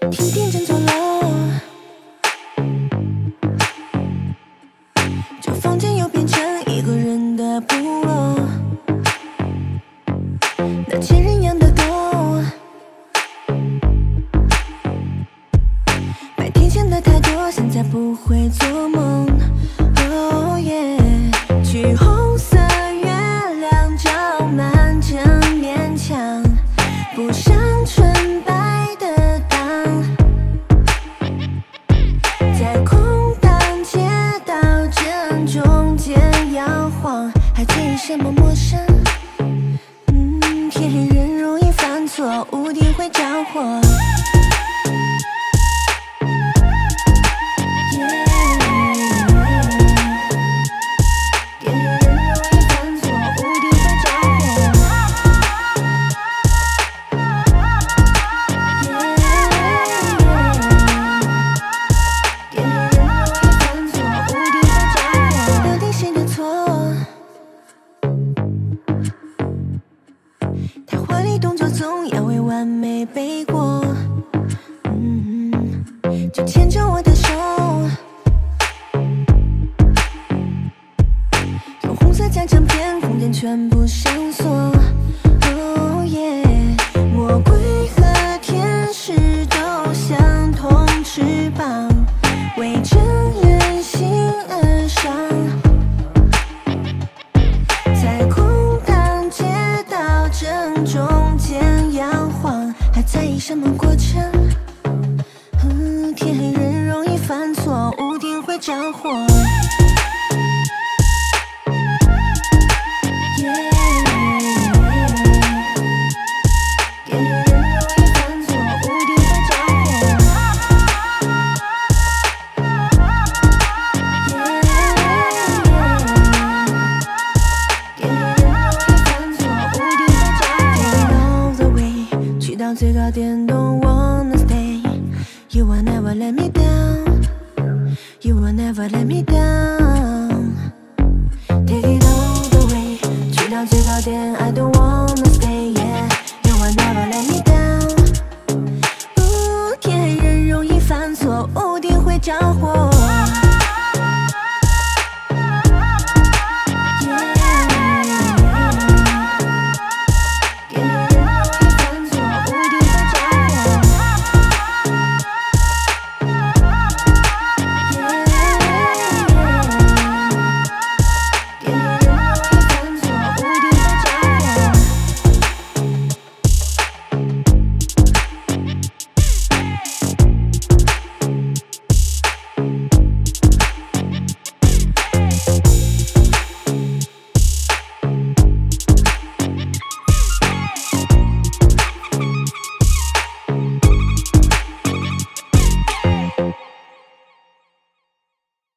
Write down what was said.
停电正走楼，这房间又变成一个人的部落。那千人养的狗，白天想的太多，现在不会做梦。Oh yeah， 橘红色月亮照满整面墙，不像纯白的档，在空荡街道正中间摇晃，还在意什么陌生？天黑人容易犯错，屋顶会着火。他华丽动作总要为完美背锅，就牵着我的手，用红色加整片空间全部上锁。Oh yeah， 魔鬼和天使都相同翅膀，为真人心而上。在空荡街道正中间摇晃，还在意什么过程？天黑人容易犯错，屋顶会着火。最高点 Don't wanna stay， You will never let me down， You will never let me down， Take it all the way， 去到最高点 I don't